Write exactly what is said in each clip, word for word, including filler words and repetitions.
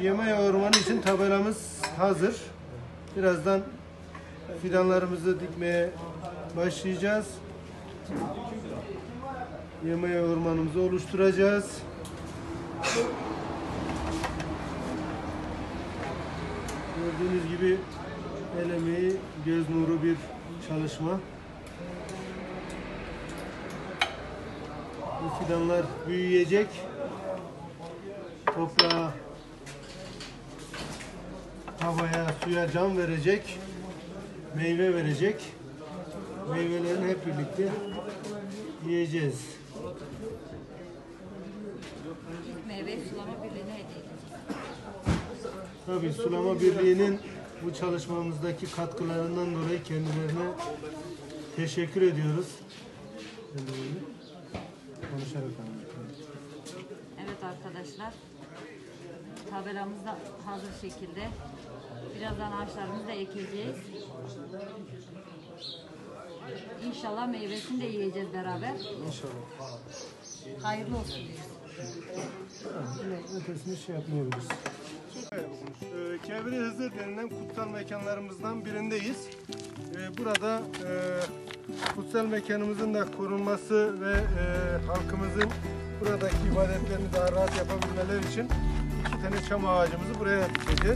Yemeğe ormanı için tabelamız hazır. Birazdan fidanlarımızı dikmeye başlayacağız. Yemeğe ormanımızı oluşturacağız. Gördüğünüz gibi el emeği, göz nuru bir çalışma. Bu fidanlar büyüyecek. Toprağa, havaya, suya can verecek. Meyve verecek. Meyvelerini hep birlikte yiyeceğiz. Meyve sulama birliğine hediye edeceğiz. Tabii Sulama Birliği'nin bu çalışmamızdaki katkılarından dolayı kendilerine teşekkür ediyoruz. Konuşarak anlatalım. Evet arkadaşlar, tabelamız da hazır şekilde. Birazdan ağaçlarımızı da ekeceğiz. İnşallah meyvesini de yiyeceğiz beraber. İnşallah. Hayırlı olsun diyoruz. Ötesini şey yapmayabiliriz. Evet, e, Kevri Hızır denilen kutsal mekanlarımızdan birindeyiz. E, burada e, kutsal mekanımızın da korunması ve e, halkımızın buradaki ibadetlerini daha rahat yapabilmeleri için iki tane çam ağacımızı buraya dikeceğiz.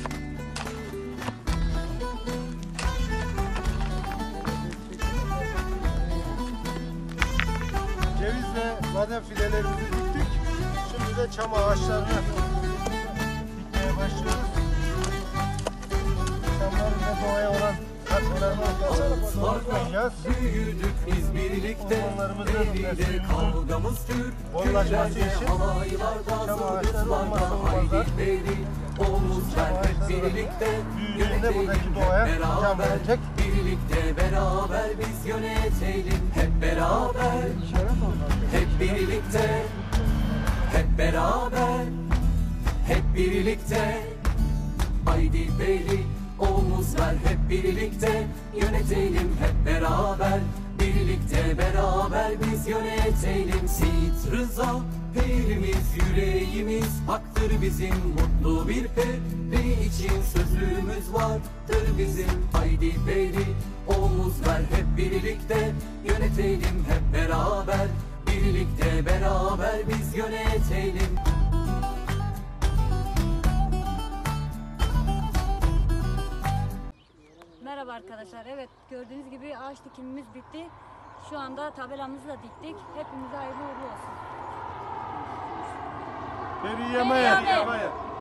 Ceviz ve badem fidelerimizi diktik. Şimdi de çam ağaçlarını dikmeye başlıyoruz. Çamların ve doğaya olan katkılarını unutmayacağız. Büyüdük biz birlikte, elinde kavgamız Türk, bollaşması için çam ağaçları olmazsa olmazlar. omuz ver hep birlikte, Büyüdüğünde buradaki doğaya can verecek. birlikte beraber biz yönetelim, hep beraber, hep birlikte, hep beraber, hep birlikte, haydi beylik, omuz ver hep birlikte, yönetelim hep beraber, birlikte beraber biz yönetelim. Seyit Rıza pirimiz, yüreğimiz haktır bizim, mutlu bir peri için sözümüz vardır bizim. Haydi beylik, omuz ver hep birlikte, yönetelim hep beraber, birlikte beraber biz yönetelim. Merhaba arkadaşlar. Evet, gördüğünüz gibi ağaç dikimimiz bitti. Şu anda tabelamızı da diktik. Hepimize hayırlı uğurlu olsun. Peri yemeğe. Peri yemeğe.